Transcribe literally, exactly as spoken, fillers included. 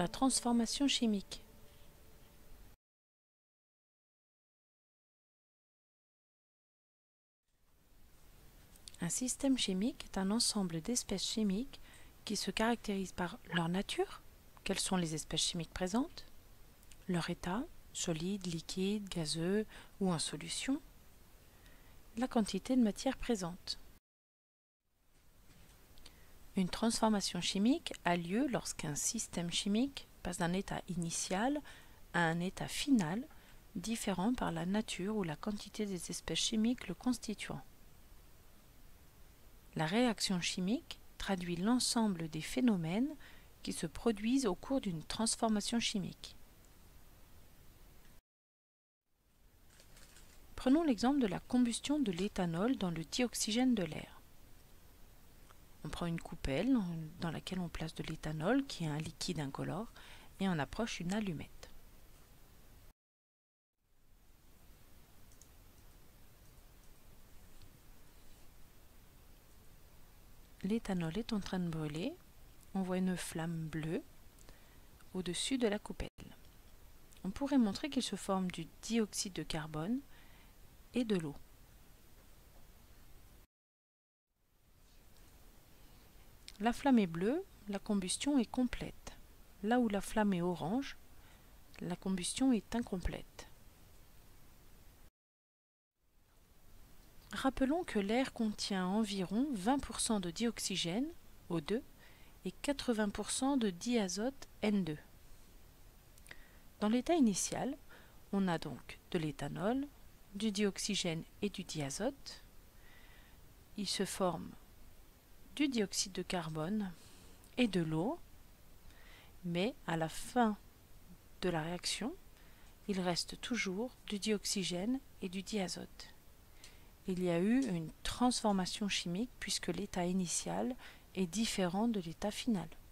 la transformation chimique. Un système chimique est un ensemble d'espèces chimiques qui se caractérisent par leur nature, quelles sont les espèces chimiques présentes, leur état, solide, liquide, gazeux ou en solution, la quantité de matière présente. Une transformation chimique a lieu lorsqu'un système chimique passe d'un état initial à un état final différent par la nature ou la quantité des espèces chimiques le constituant. La réaction chimique traduit l'ensemble des phénomènes qui se produisent au cours d'une transformation chimique. Prenons l'exemple de la combustion de l'éthanol dans le dioxygène de l'air. On prend une coupelle dans laquelle on place de l'éthanol, qui est un liquide incolore, et on approche une allumette. L'éthanol est en train de brûler. On voit une flamme bleue au-dessus de la coupelle. On pourrait montrer qu'il se forme du dioxyde de carbone et de l'eau. La flamme est bleue, la combustion est complète. Là où la flamme est orange, la combustion est incomplète. Rappelons que l'air contient environ vingt pour cent de dioxygène, O deux, et quatre-vingts pour cent de diazote, N deux. Dans l'état initial, on a donc de l'éthanol, du dioxygène et du diazote. Il se forme du dioxyde de carbone et de l'eau, mais à la fin de la réaction, il reste toujours du dioxygène et du diazote. Il y a eu une transformation chimique puisque l'état initial est différent de l'état final.